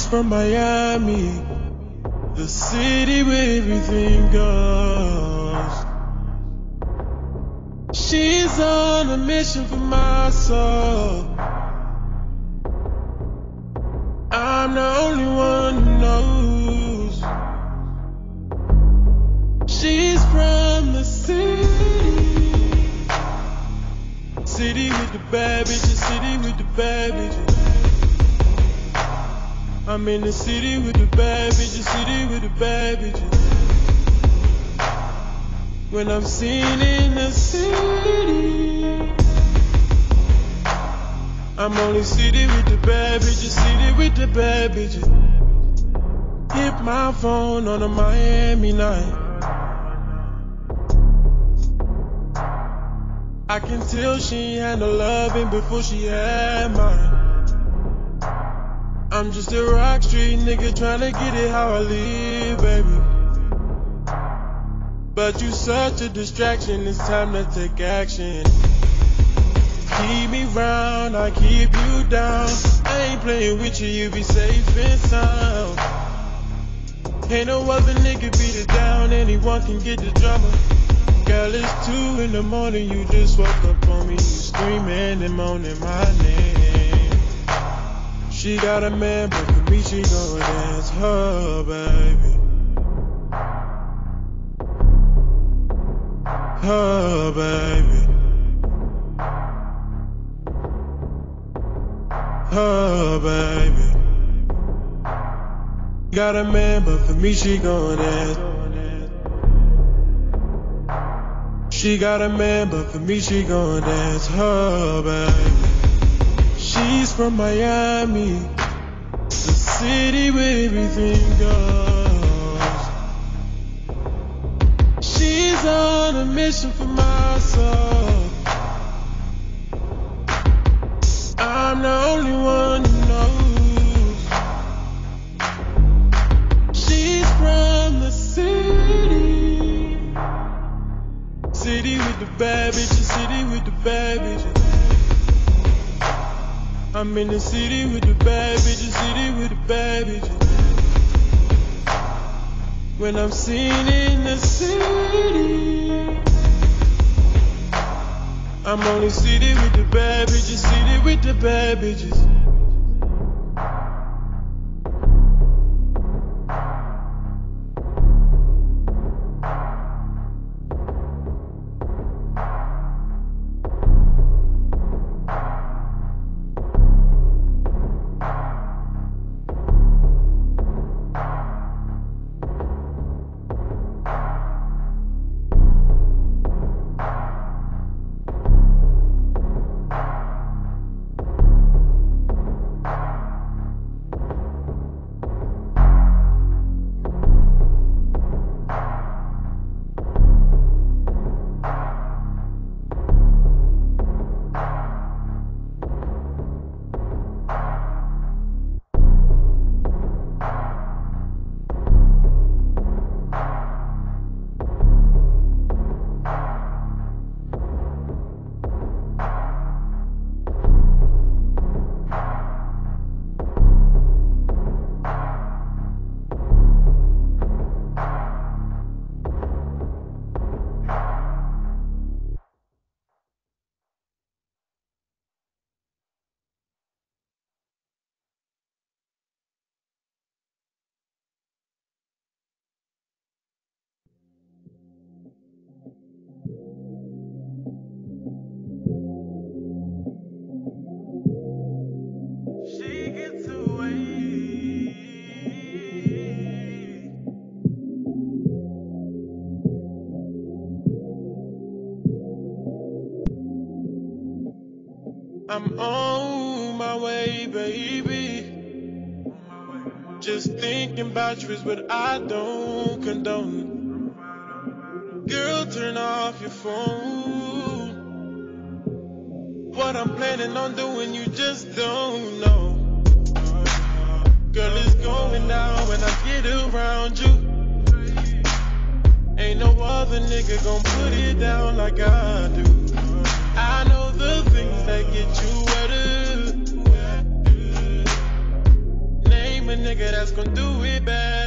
from Miami, the city where everything goes. She's on a mission for my soul. I'm the only one who knows. She's from the city. City with the bad bitches, city with the bad bitches. I'm in the city with the bad bitches, city with the bad bitches. When I'm seen in the city, I'm only city with the bad bitches, city with the bad bitches. Hit my phone on a Miami night. I can tell she had no loving before she had mine. I'm just a rock street nigga tryna get it how I live, baby. But you such a distraction, it's time to take action. Keep me round, I keep you down. I ain't playing with you, you be safe and sound. Ain't no other nigga beat it down, anyone can get the drama. Girl, it's 2 in the morning, you just woke up on me. You screaming and moaning my name. She got a man, but for me she gon' dance her, baby. Her, baby. Her, baby. Got a man, but for me she gon' dance. She got a man, but for me she gon' dance her, baby. She's from Miami, the city where everything goes. She's on a mission for my soul. I'm the only one who knows. She's from the city. City with the bad bitches, city with the bad bitches. I'm in the city with the bad bitches, city with the bad bitches. When I'm seen in the city, I'm only city with the bad bitches, city with the bad bitches. I'm on my way, baby. Just thinking about you is what I don't condone. Girl, turn off your phone. What I'm planning on doing, you just don't know. Girl, it's going down when I get around you. Ain't no other nigga gon' put it down like I do. I know the things that get you wetter. Name a nigga that's gon' do it bad.